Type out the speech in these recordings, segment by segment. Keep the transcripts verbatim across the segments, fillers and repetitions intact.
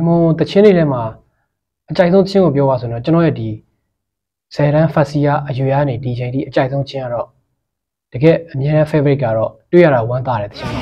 Raymond တချင်းတွေထဲမှာအကြိုက်ဆုံးချင်းကိုပြောပါဆိုတော့ကျွန်တော်ရဲ့ဒီဆယ်တန်းဖတ်စီယာအရွယ်ကနေဒီချိန်ထိအကြိုက်ဆုံးချင်းကတော့တကယ်အမြဲတမ်း favorite ကတော့တွေ့ရတာဝမ်းသာတယ်တချင်းပါ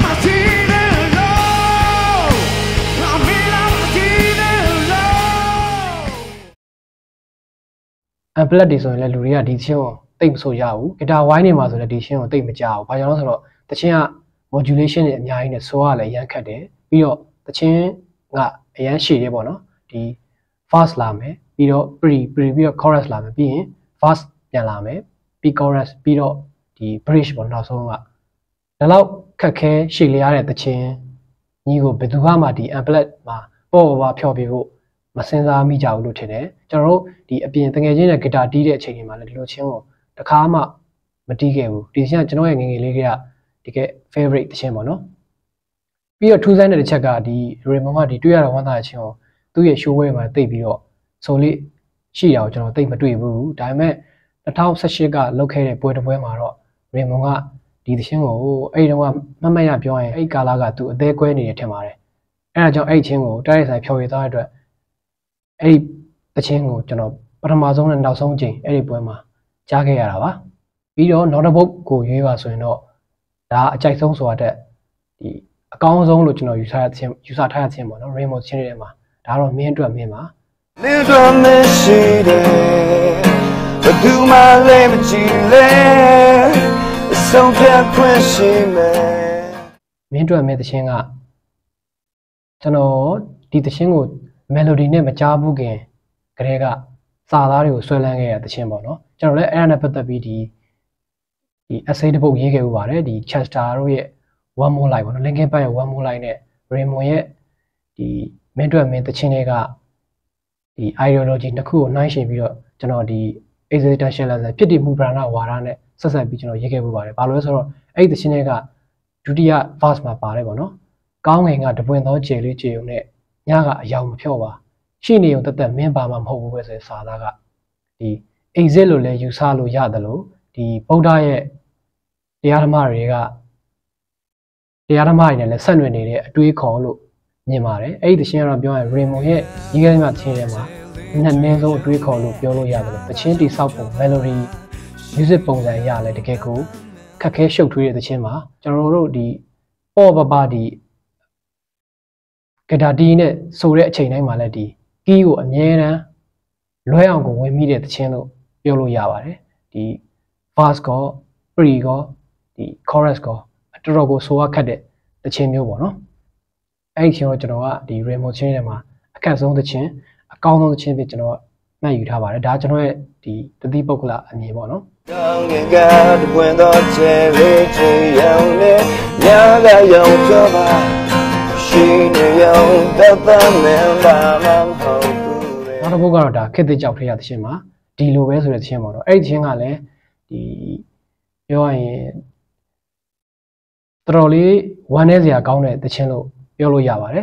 အပလက်တွေဆိုရင်လည်းလူတွေကဒီချင်းကိုတိတ်မဆိုရဘူးဂီတာဝိုင်းနေမှာဆိုလည်းဒီချင်းကိုတိတ်မကြဘူးဘာကြောင့်လဲဆိုတော့တချင်းက modulation တွေအများကြီးနဲ့ဆိုရလည်းရမ်းခတ်တယ်ပြီးတော့တချင်းကအရန်ရှည်တယ်ပေါ့နော်ဒီ fast လာမယ်ပြီးတော့ pre pre ပြီးတော့ chorus လာမယ်ပြီးရင် fast ပြန်လာမယ်ပြီး chorus ပြီးတော့ဒီ bridge ပေါ့နောက်ဆုံးကဒါတော့ခက်ခဲရှည်လျားတဲ့တချင်းညီကိုဘယ်သူမှဒီ amplet မှာပေါ့ပါဖြော်ပြဖို့မစင်စားမိကြဘူးလို့ထင်တယ်ကျွန်တော်တို့ဒီအပြင်တကယ်ချင်းနဲ့ဂီတာတီးတဲ့အချိန်တွေမှာလည်းဒီလိုချင်းကိုတခါမှမတီးခဲ့ဘူးဒီချင်းကကျွန်တော်ရဲ့ငငယ်လေးကတကယ် favorite တချင်းပေါ့နော်ပြီးတော့ထူးဆန်းတဲ့တစ်ချက်ကဒီ Raymond ကဒီတွေ့ရတဲ့ဝမ်းသာတဲ့ချင်းကိုသူ့ရဲ့ show ဝဲမှာတိတ်ပြီးတော့ဆိုလေးရှိတာကိုကျွန်တော်တိတ်မတွေ့ဘူးဒါပေမဲ့၂၀၁၈ကလောက်ခဲ့တဲ့ပွဲတစ်ပွဲမှာတော့ Raymond ကဒီသချင်းကိုအဲ့ဒီတော့မမတ်ရပြောရင်အဲ့ကာလာကသူအသေးကွဲနေတယ်ထင်ပါတယ်အဲ့ဒါကြောင့်အဲ့ချင်းကိုတိုက်ရိုက်ဆိုင်ဖြော်ရည်သားတဲ့အတွက်အဲ့ဒီသချင်းကိုကျွန်တော်ပထမဆုံးနဲ့နောက်ဆုံးအချိန်အဲ့ဒီပွဲမှာကြားခဲ့ရတာပါပြီးတော့နောက်တစ်ပုတ်ကိုရွေးပါဆိုရင်တော့ဒါအကြိုက်ဆုံးဆိုတာတဲ့ဒီအကောင်းဆုံးလို့ကျွန်တော်ယူဆရတဲ့ချင်းယူဆထားတဲ့ချင်းပေါ့နော် Raymond ချင်းတွေထဲမှာဒါတော့မင်းအတွက်မင်းပါမင်းအတွက်မရှိတယ်ဘယ်သူမှလည်းမကြည့်လဲအဆုံးဖြတ်ခွင့်ရှိမယ်မင်းအတွက်မင်းသချင်းကကျွန်တော်ဒီသချင်းကို melody နဲ့မကြားဘူးခင်ကလေးကစာသားတွေကိုဆွဲလန်းခဲ့ရတဲ့သချင်းပေါ့နော်ကျွန်တော်လည်းအဲ့ဒါနဲ့ပတ်သက်ပြီးဒီဒီ essay တစ်ပုဒ်ရေးခဲ့ဥပါတယ်ဒီ Chester တို့ရဲ့ one more line ပေါ့နော် Linkin Park ရဲ့ one more line နဲ့ Raymond ရဲ့ဒီမင်းတို့မင်းတချင်းတွေကဒီ ideology နှစ်ခုကိုနှိုင်းယှဉ်ပြီးတော့ကျွန်တော်ဒီ existentialism ဖြစ်တည်မှုပရဏဝါဒနဲ့ဆက်ဆက်ပြီးကျွန်တော်ရေးခဲ့ဥပါတယ်ဘာလို့လဲဆိုတော့အဲ့ဒီတချင်းတွေကဒုတိယ verse မှာပါတယ်ပေါ့နော်ကောင်းငင်ကတပွင့်သောခြေလေးခြေုံနဲ့ညကအယောင်မဖြော့ပါရှိနေုံတက်တက်မင်းပါမှာမဟုတ်ဘူးပဲဆိုတဲ့စာသားကဒီ exit လို့လည်းယူဆလို့ရတယ်လို့ဒီဗုဒ္ဓရဲ့တရားဓမ္မတွေကတရားဓမ္မတွေနဲ့လည်းဆက်နွယ်နေတဲ့အတွေးခေါ်လို့မြင်ပါတယ်အဲ့ဒီသချင်းကတော့ပြောရင် Raymond ရဲ့ဒီကနေ့မှသချင်းထဲမှာနှစ်နည်းဆုံးအတွေးခေါ်လို့ပြောလို့ရတယ်လို့သချင်းတိဆောက်ပုံ melody music ပုံစံရလဲတကယ်ကိုခက်ခဲရှုပ်ထွေးတဲ့သချင်းမှာကျွန်တော်တို့ဒီပေါ့ပပဒီဂီတာတီးနဲ့ဆိုတဲ့အချိန်တိုင်းမှာလည်းဒီ key ကိုအမြဲတမ်းလွှဲအောင်ကိုဝင်မိတဲ့သချင်းလို့ပြောလို့ရပါတယ်ဒီ verse ကော pre ကောဒီ chorus ကောတော်တော်ကိုဆိုရခက်တဲ့သချင်းမျိုးပေါ့နော်အဲ့ဒီချင်းတော့ကျွန်တော်ကဒီ Raymond ချင်းထဲမှာအခက်ဆုံးသချင်းအကောင်းဆုံးသချင်းဖြစ်ကျွန်တော်မှတ်ယူထားပါတယ်ဒါကျွန်တော်ရဲ့ဒီတတိပုဂ္ဂလအမြင်ပေါ့နော်ကောင်းငင်ကတပွင့်သောခြေလေးခြေရောင်နဲ့ညကရောင်ကြောပါရှိနေရောင်တသက်မင်းပါမဟုတ်ဘူးနောက်တစ်ပုဂ္ဂကတော့ဒါခက်တဲ့ကြောက်ထရသချင်းမှာဒီလိုပဲဆိုတဲ့သချင်းပေါ့နော်အဲ့ဒီသချင်းကလည်းဒီပြောရရင်တော်တော်လေးဝမ်းနည်းစရာကောင်းတဲ့သချင်းလို့ပြောလို့ရပါတယ်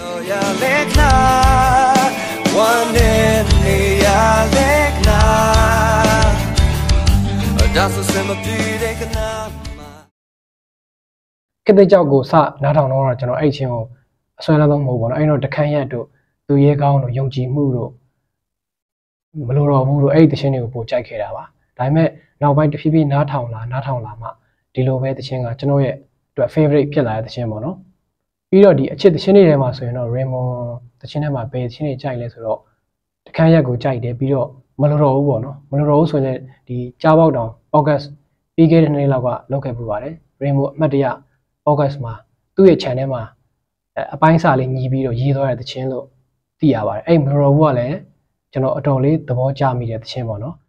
ကတဲ့ကြောက်ကိုစနားထောင်တော့ကျွန်တော်အဲ့ချင်းကိုအစွဲလန်းဆုံးမဟုတ်ဘူးเนาะအဲ့တော့တခန့်ရက်တို့သူရဲကောင်းတို့ယုံကြည်မှုတို့မလိုတော့ဘူးတို့အဲ့ဒီသချင်းတွေကိုပို့ကြိုက်ခဲ့တာပါဒါပေမဲ့နောက်ပိုင်းတဖြည်းဖြည်းနားထောင်လာနားထောင်လာမှဒီလိုပဲသချင်းကကျွန်တော်ရဲ့အတွက် favorite ဖြစ်လာတဲ့သချင်းပေါ့နော်ပြီးတော့ဒီအချစ်သချင်းတွေထဲမှာဆိုရင်တော့ Raymond သချင်းထဲမှာဘယ်သချင်းတွေကြိုက်လဲဆိုတော့တခန့်ရက်ကိုကြိုက်တယ်ပြီးတော့မလိုတော့ဘူးပေါ့နော်မလိုတော့ဘူးဆိုရင်ဒီကြားပေါက်တောင် August ပြီးခဲ့တဲ့နေ့လောက်ကလောက်ခဲ့ပူပါတယ် Raymond အမှတ်တရ August မှာသူ့ရဲ့ channel မှာအပိုင်းစာလေးညီးပြီးတော့ရေးသွားတဲ့သချင်းလို့သိရပါတယ်အဲ့မလိုတော့ဘူးကလည်းကျွန်တော်အတော်လေးသဘောကျမိတဲ့သချင်းပေါ့နော်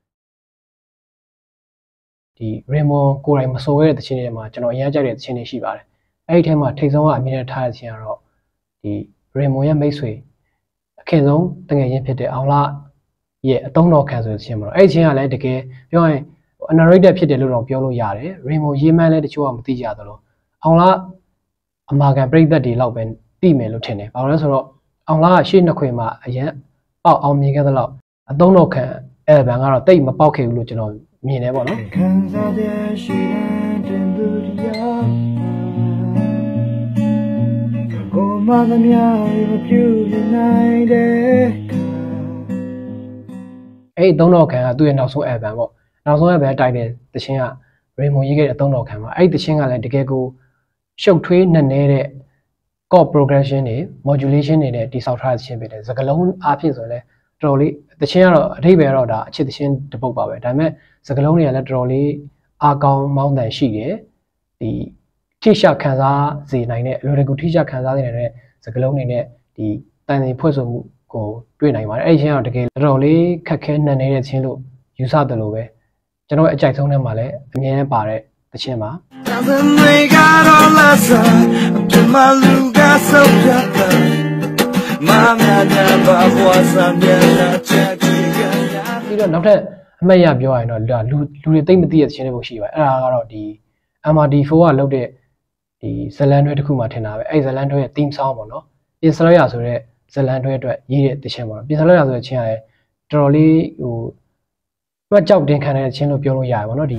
ဒီ Raymond ကိုယ်တိုင်မဆိုခဲ့တဲ့သချင်းတွေမှာကျွန်တော်အရင်ကြိုက်တဲ့သချင်းတွေရှိပါတယ်အဲ့ဒီထဲမှာထိတ်ဆုံးကအမြင်နဲ့ထားတဲ့သချင်းကတော့ဒီ Raymond ရဲ့မိတ်ဆွေအခင်ဆုံးတငယ်ချင်းဖြစ်တဲ့အောင်လရဲ့အတုံးတော်ခံဆိုတဲ့သချင်းပေါ့နော်အဲ့ဒီသချင်းကလည်းတကယ်ပြောရင် underrated ဖြစ်တယ်လို့တော့ပြောလို့ရတယ် Raymond ရေးမှန်းလဲတချို့ကမသိကြသလိုအောင်လအမာခံပြိသက်တွေလောက်ပဲသိမယ်လို့ထင်တယ်ဘာလို့လဲဆိုတော့အောင်လကရှေ့နှစ်ခွေမှာအရင်ပေါက်အောင်မြင်ခဲ့သလောက်အတုံးတော်ခံအဲ့ဘန်ကတော့တိတ်မပေါက်ခဲ့ဘူးလို့ကျွန်တော်မြင်တယ်ပေါ့နော်ခံစားတဲ့ရှိတဲ့တင်သူတရားကို mother meow you night အဲ့သုံးတော်ခံကသူ့ရဲ့နောက်ဆုံး album ပေါ့နောက်ဆုံး album တိုက်တဲ့တခြင်းက Raymond ရေးခဲ့တဲ့သုံးတော်ခံပါအဲ့ဒီတခြင်းကလည်းတကယ်ကိုရှုပ်ထွေးနှက်နေတဲ့ chord progression တွေ modulation တွေနဲ့တိစောက်ထားတဲ့တခြင်းဖြစ်တယ်စကားလုံးအားဖြင့်ဆိုရင်လည်းတော်တော်လေးတခြင်းကတော့အထိပ္ပယ်တော့ဒါအချစ်တခြင်းတစ်ပုတ်ပါပဲဒါပေမဲ့စကားလုံးတွေကလည်းတော်တော်လေးအားကောင်းမောင်းတန်ရှိတယ်ဒီထိရှခံစားစေနိုင်တဲ့အလွယ်တကူထိရှခံစားစေနိုင်တဲ့စကားလုံးတွေနဲ့ဒီတန်တင်ဖွဲ့ဆိုမှုကိုတွေ့နိုင်ပါတယ်အဲ့ဒီချင်းကတော့တကယ်တော်တော်လေးခက်ခဲနှံနေတဲ့ချင်းလို့ယူဆတယ်လို့ပဲကျွန်တော်အကြိုက်ဆုံးထဲမှာလည်းအမြဲတမ်းပါတဲ့တခြင်းပါပြီးတော့နောက်ထပ်အမှတ်ရပြောရရင်တော့လူလူတွေသိမ့်မသိတဲ့တခြင်းတွေပုံရှိပါတယ်အဲ့ဒါကတော့ဒီ M R D four ကလုပ်တဲ့ဒီဇလန်တွဲတစ်ခုမှထင်တာပဲအဲ့ဇလန်တွဲရဲ့ theme song ပေါ့နော်ပြင်စလောရဆိုတဲ့ဇလန်တွဲအတွက်ရေးတဲ့တခြင်းပေါ့နော်ပြင်စလောရဆိုတဲ့ချင်းကလည်းတော်တော်လေးဟိုတွက်ကြောက်တင်ခံတဲ့ချင်းလို့ပြောလို့ရတယ်ပေါ့နော်ဒီ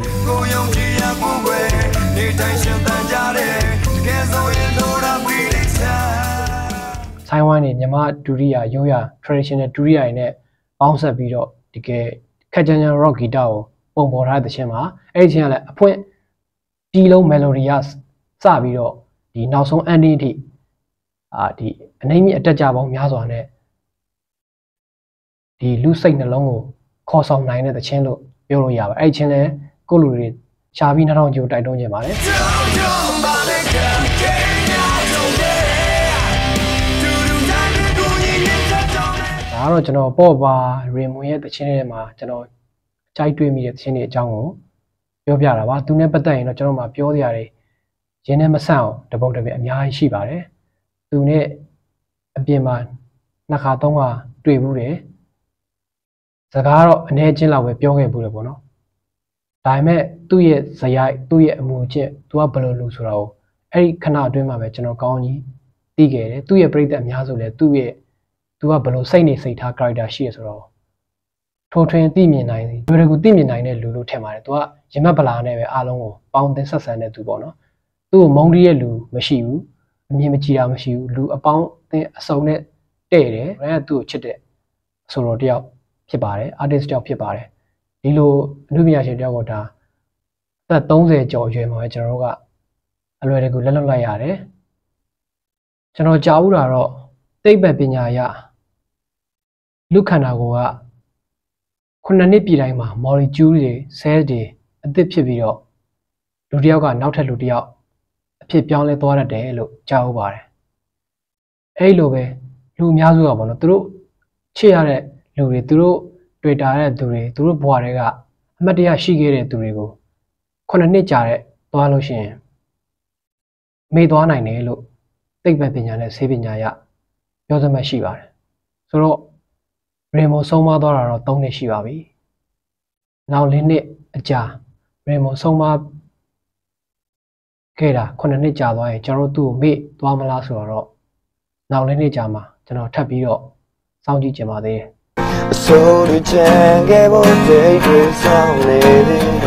ဆိုင်ဝိုင်းနေမြန်မာဒူရီယာရိုးရာ traditional ဒူရီယာနဲ့ပေါင်းဆက်ပြီးတော့တကယ်ခက်ကြမ်းကြမ်း rock guitar ကိုပုံပေါ်ထားတဲ့တခြင်းမှာအဲ့ဒီချင်းကလည်းအဖွင့်တီးလုံး melody ရစပြီးတော့ဒီနောက်ဆုံး ending အထိအာဒီအနှိမ့်မြင့်အတက်ကြပေါင်းများစွာနဲ့ဒီလူစိတ်နှလုံးကိုခေါ်ဆောင်နိုင်တဲ့တခြင်းလို့ပြောလို့ရပါတယ်အဲ့ဒီချင်းလည်းကိုလူတွေရှားပြီးနှစ်ထောင်ကျော်တိုက်တွန်းခြင်းပါတယ်ဒါကတော့ကျွန်တော်ပေါ့ပါ Raymond ရဲ့တခြင်းတွေမှာကျွန်တော်ကြိုက်တွေ့မိတဲ့တခြင်းတွေအကြောင်းကိုပြောပြတာပါသူနဲ့ပတ်သက်ရင်တော့ကျွန်တော်မှပြောစရာတွေရင်းနဲ့မဆန့်အောင်တပုတ်တပြက်အများကြီးရှိပါတယ်သူနဲ့အပြင်မှာနှစ်ခါသုံးခါတွေ့ဘူးတယ်စကားတော့အနေချင်းလောက်ပဲပြောခဲ့ဘူးတယ်ပေါ့နော်ဒါပေမဲ့သူ့ရဲ့ဇယိုက်သူ့ရဲ့အမူအကျင့်သူကဘယ်လိုလူဆိုတာကိုအဲ့ဒီခဏအတွင်းမှာပဲကျွန်တော်ကောင်းကြီးသိခဲ့တယ်သူ့ရဲ့ပြိတ္တအများစုလည်းသူ့ရဲ့သူကဘယ်လိုစိတ်နေစိတ်ထား character ရှိရဆိုတော့ထိုးထွင်းသိမြင်နိုင်တယ်ဘယ်လိုသိမြင်နိုင်တဲ့လူလို့ထင်ပါတယ်သူကရင်မက်ပလာနဲ့ပဲအားလုံးကိုပေါင်းတင်ဆက်ဆံတဲ့သူပေါ့နော်သူ့ကိုမုန်းတီးရဲ့လူမရှိဘူးအမြင်မကြည်တာမရှိဘူးလူအပေါင်းအသင်းအစုံနဲ့တဲ့တယ်အဲဒါသူ့ကိုချစ်တဲ့ဆိုတော့တယောက်ဖြစ်ပါတယ် artist တယောက်ဖြစ်ပါတယ်ဒီလိုအမှုပညာရှင်တယောက်ကဒါအသက်သုံးဆယ်ကျော်အရွယ်မှာပဲကျွန်တော်တို့ကအလွယ်တကူလက်လွတ်လိုက်ရတယ်ကျွန်တော်ကြားဘူးတာတော့သိပ္ပံပညာရလူခန္ဓာကိုယ်ကခုနှစ်နှစ်ပြည်တိုင်းမှာ molecule တွေ cell တွေအသစ်ဖြစ်ပြီးတော့လူတစ်ယောက်ကနောက်ထပ်လူတစ်ယောက်အဖြစ်ပြောင်းလဲသွားတတ်တယ်လို့ကြားဟုတ်ပါတယ်အဲ့လိုပဲလူအများစုကပေါ့နော်သူတို့ချစ်ရတဲ့လူတွေသူတို့တွေ့တာတဲ့သူတွေသူတို့ဘဝတွေကအမှတ်တရရှိခဲ့တဲ့သူတွေကိုခုနှစ်နှစ်ကြာတဲ့သွားလို့ရှိရင်မေ့သွားနိုင်တယ်လို့သိပ္ပံပညာနဲ့ဆေးပညာရပြောစမှတ်ရှိပါတယ်ဆိုတော့ Raymond ဆုံးမသွားတာတော့သုံးနှစ်ရှိပါပြီနောက်လေးနှစ်အကြာ Raymond ဆုံးမခဲ့တာခုနှစ်နှစ်ကြာသွားရင်ကျွန်တော်တို့သူ့ကိုမေ့သွားမလားဆိုတော့နောက်လေးနှစ်ကြာမှာကျွန်တော်ထပ်ပြီးတော့စောင့်ကြည့်ကြပါသေးတယ်